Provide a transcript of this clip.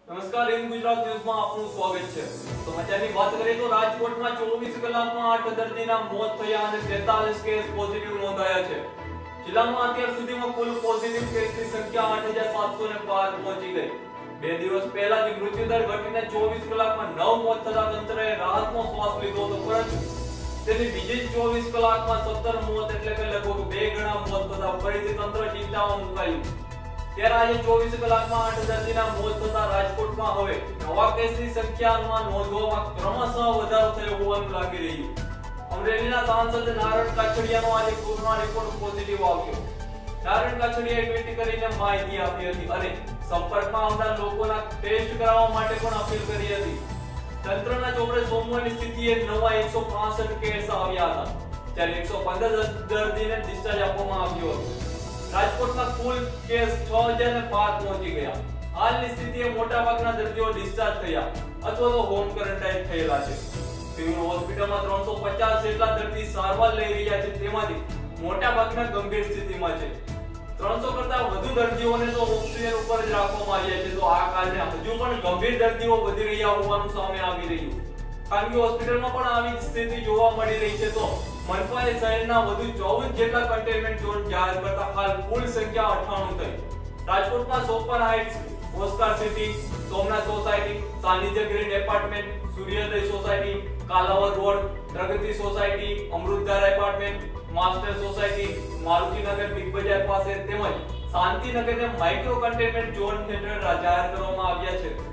નમસ્કાર, इन गुजरात न्यूज में आपનું સ્વાગત છે। સમાચારની વાત કરીએ તો રાજકોટમાં 24 કલાકમાં 8 દર્દીના મોત થયા અને 43 કેસ પોઝિટિવ નોંધાયા છે। જિલ્લામાં અત્યાર સુધીમાં કુલ પોઝિટિવ કેસની સંખ્યા 8700 પાર પહોંચી ગઈ। બે દિવસ પહેલા જ મૃત્યુદર ઘટીને 24 કલાકમાં 9 મોત થતા તંત્રએ રાહતનો શ્વાસ લીધો હતો, પરંતુ તેની બીજી 24 કલાકમાં 17 મોત એટલે કે લગભગ 2 ગણા મોત થતા ફરીથી તંત્ર ચિંતામાં મુકાયું। ત્યારે આજે 24 કલાકમાં 8 દર્દીના મોત થતા રાજકોટમાં હવે નવા કેસની સંખ્યામાં નોંધવામાં ક્રમશઃ વધારો થયો હોવાનું લાગી રહ્યું। અમરેલીના સાંસદ નારણ કાછડિયાનો આજે કોરોના રિપોર્ટ પોઝિટિવ આવ્યો। નારણ કાછડિયાએ ટ્વીટ કરીને માહિતી આપી હતી અને સંપર્કમાં આવનાર લોકોના ટેસ્ટ કરાવવા માટે પણ અપીલ કરી હતી। તંત્રના ચોપડે સોમવારની સ્થિતિએ નવા 165 કેસ આવ્યા હતા, જ્યારે 115 દર્દીને ડિસ્ચાર્જ આપવામાં આવ્યો હતો। રાજકોટમાં કુલ કેસ 6000 પાર પહોંચી ગયા। હાલની સ્થિતિએ મોટાભાગના દર્દીઓ ડિસ્ચાર્જ થયા અથવા તો હોમ ક્વોરન્ટાઇન થયેલા છે। સિવિલ હોસ્પિટલમાં 350 જેટલા દર્દી સારવાર લઈ રહ્યા છે, તેમાંથી મોટાભાગના ગંભીર સ્થિતિમાં છે। 300 કરતા વધુ દર્દીઓને તો ઓક્સિજન ઉપર જ રાખવામાં આવ્યા છે, તો આ કારણે હજુ પણ ગંભીર દર્દીઓ વધી રહ્યા હોવાનું સામે આવી રહ્યું। ખાનગી હોસ્પિટલમાં પણ આવી સ્થિતિ જોવા મળી રહી છે, તો मनपाए शहरना વધુ 24 જેટલા કન્ટેનમેન્ટ ઝોન જાહેર કરતા હાલ કુલ સંખ્યા 98 થઈ। રાજકોટમાં Sopan heights, Oscar city, Somnath society, Sanidhya green apartment, Suryoday society, Kalavad road, Pragati society, Amrutdhara apartment, master society, Marutinagar Big Bazaar પાસે તેમજ શાંતિનગરને માઇક્રો કન્ટેનમેન્ટ ઝોન હેઠળ જાહેર કરવામાં આવ્યા છે।